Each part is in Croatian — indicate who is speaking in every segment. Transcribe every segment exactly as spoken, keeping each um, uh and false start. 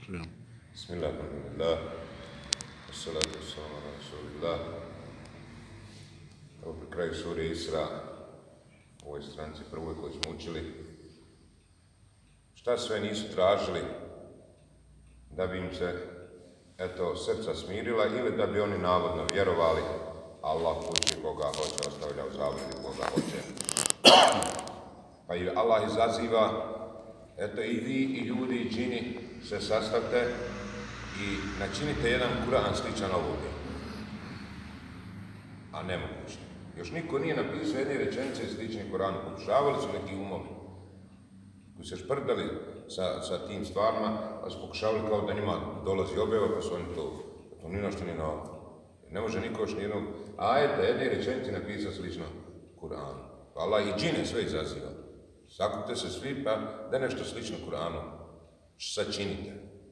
Speaker 1: Bismillah, alhamdulillah, wassalatu wassalamu ala rasulillah. Evo pri kraju sure Isra, u ovoj stranci prvoj koju smo učili, šta sve nisu tražili da bi im se, eto, srca smirila ili da bi oni navodno vjerovali, Allah puti koga hoće, ostavlja u zabludi koga hoće. Pa i Allah izaziva, eto i vi i ljudi i džini se sastavite i načinite jedan Kur'an sličan ovome. A nemoguće. Još niko nije napisao jedne rečenice slične Kur'anu. Pokušavali su neki umovi koji se šprdali sa, sa tim stvarima, pa su pokušavali kao da njima dolazi objava, pa su oni to, to ni našto ni novo. Ne može niko još nijednog ajeta, jedne rečenice napisao slično Kur'anu. Pa Allah i džine sve izaziva. Sakupite se svi, pa da nešto slično Kur'anu sačinite.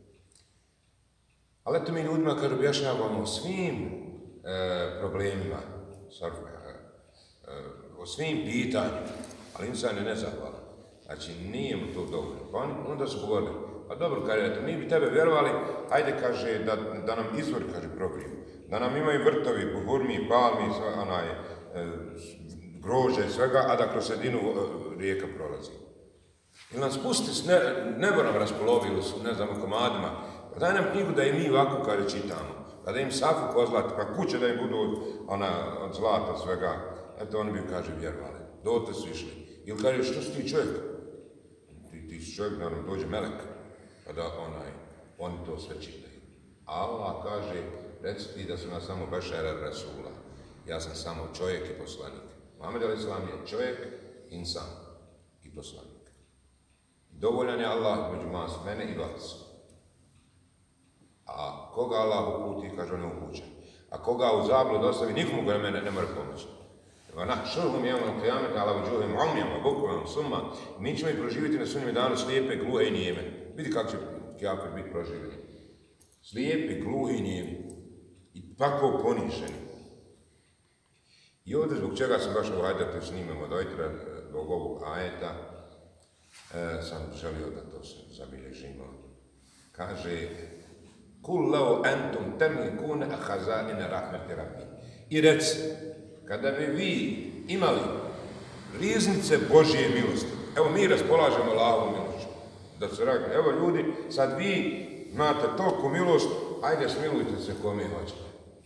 Speaker 1: Ali eto mi ljudima, kaže, objašnjavamo o svim e, problemima, sorry, e, e, o svim pitanjima, ali insan je nezahvalan. Znači, nije mu to dovoljno. Pa oni onda su govorili, pa dobro, kaže, eto, mi bi tebe vjerovali, hajde, kaže, da, da nam izvor, kaže, problem, da nam imaju vrtovi, buhurmi, palmi, sve, onaj, e, grože, svega, a da kroz sredinu e, rijeka prolazi. Ili nam spusti, ne, nebo nam raspolovili su, ne znamo, komadima, pa daj nam knjigu da i mi ovako, kaže, čitamo, pa da im safu pozlati, pa kuće da im budu od, ona, od zlata, svega, eto, oni bi, kaže, vjerovali. Dote su išli. Ili kaže, što si ti čovjek? Ti, ti si čovjek, naravno, dođe melek, pa da, onaj, oni to sve čitaju. Allah kaže, reci ti da su nas samo bešara rasula. Ja sam samo čovjek i poslanik. Muhammed alejhi ve sellem je čovjek, insan i poslanik. Dovoljan je Allah među mas, mene i vas. A koga Allah uputi, kaže, on je upućen. A koga u zabludu ostavi, nikomu ga mene ne mora pomoći. Nahšuruhum jevmel qiyamati ala vujuhihim umyan wa bukman summa. Mi ćemo ih proživjeti na sudnjem danu slijepe, gluhe i nijeme. Vidi kako će kafir biti proživljeni. Slijepi, gluhi i nijemi. I tako poniženi. I ovdje zbog čega sam baš ovaj ajet snimamo od ojtra, zbog ovog ajeta, e, sam želio da to se zabilježimo. Kaže, kul lau entum temlikune ahazaine rahmeti rabbi. I reci, kada bi vi imali riznice Božje milosti, evo mi raspolažemo Allahovom milošću, da se rekli, evo ljudi, sad vi imate toliko milost, ajde smilujte se kome hoćete.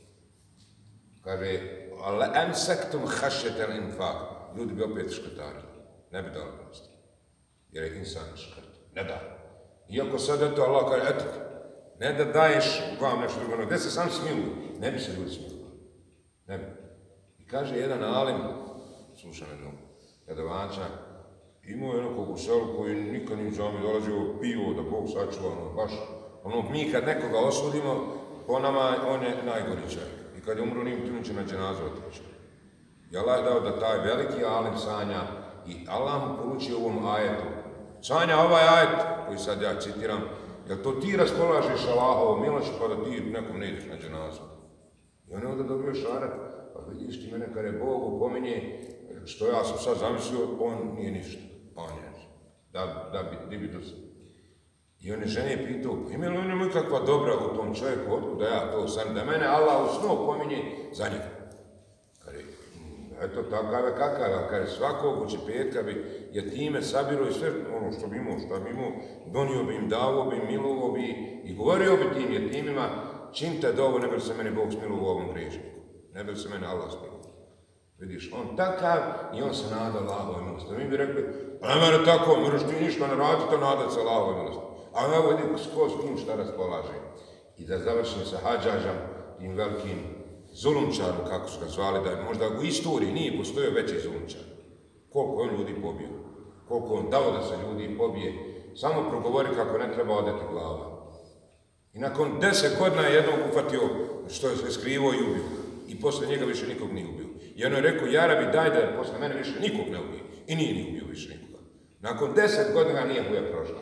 Speaker 1: Kaže, ale ensektum hašetel infak, ljudi bi opet škrtarili, ne bi dali milosti, jer je insan škrt, ne da. Iako sad eto Allah kaže, eto, ne da daješ vam nešto drugo, gdje se sam smiluju, ne bi se ljudi smilovali, ne bi. Kaže jedan alim, slušam jednog predavača, imao je jednog u selu koji nikad nije džami dolazio, pivo da Bog sačuva, ono, baš, ono, mi kad nekoga osudimo, po nama on je najgori čovjek. I kad je umro, njim tu će na dženazu otići. I Allah je dao da taj veliki alim sanja i Allah mu poruči ovom ajetu. Sanja ovaj ajet, koji sad ja citiram, jel to ti raspolažeš Allahovom milošću pa da ti nekom ne ideš na dženazu? I on je onda dobio šaret. Pa vidiš ti mene kada je Bog upominje, što ja sam sad zamislio, on nije ništa. On je, da, da bi, di bi to sam. I on je žene pitao, pa ima li on je kakva dobra u tom čovjeku, otkud da ja to sam, da mene Allah u snu upominje za njega. Kada je, eto takav je kakav, kada je svakog uči petka bi, jer time sabiro i sve ono što bi imao, što bi imao, donio bi im, davo bi im, milovo bi i govorio bi tim, jer timima, činite da ovo ne bi se meni Bog smilovao u ovom grešniku. Ne bi se mene Allah smilio. Vidiš, on takav i on se nada Allahovoj milosti. Mi bi rekli, pa ne mene tako, moraš ti ništa ne raditi, to nadat se Allahovoj milosti. A evo vidi ko s kim šta raspolaže. I da završim sa Hadžažom, tim velikim zulumčarom, kako su ga zvali, da je možda u istoriji nije postojao veći zulumčar. Koliko on ljudi pobio, koliko on dao da se ljudi pobije, samo progovori kako ne treba odeti glava. I nakon deset godina je jednog ufatio što je se skrivo i ubio. I posle njega više nikog nije ubio. I ono je rekao, Jarabi, daj da posle mene više nikog ne ubije. I nije ni ubio više nikoga. Nakon deset godina nije buja prošla.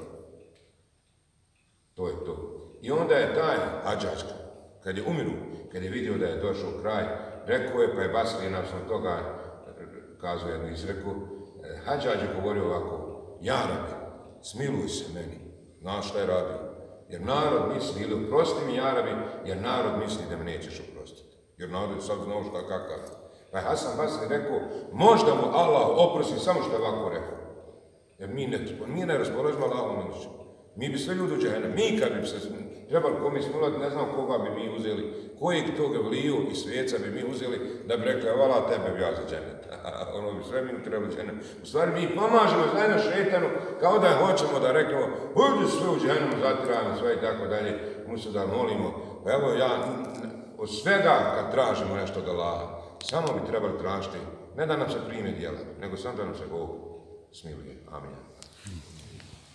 Speaker 1: To je to. I onda je taj Hadžačka, kad je umiru, kad je vidio da je došao kraj, rekao je, pa je Basri nakon toga kazao jednu izreku, Hadžač je govorio ovako, Jarabi, smiluj se meni. Znaš šta je radio? Jer narod misli, ili oprosti mi, ja Rabi, jer narod misli da me nećeš oprostiti. Jer narod je sad znao šta kakav. Pa je Hasan Basri rekao, možda mu Allah oprosti samo što je ovako rekao. Jer mi ne, mi ne raspoložimo Allahom milošću. Mi bi sve ljudi u džehennem. Mi kad bi se trebali kome smilati, ne znam koga bi mi uzeli, kojeg toga vliju i svijeca bi mi uzeli, da bi rekli, vala tebe bi ja za džennet. Ono bi sve mi trebali džennet. U stvari mi pomažemo zajedno šetanu, kao da hoćemo da reknemo, uđi sve u džehennemu, zatirajmo sve i tako dalje. Umjesto da molimo, pa evo ja, od svega kad tražimo nešto od Allaha, samo bi trebali tražiti, ne da nam se prime djela, nego samo da nam se Bog smiluje. Amin.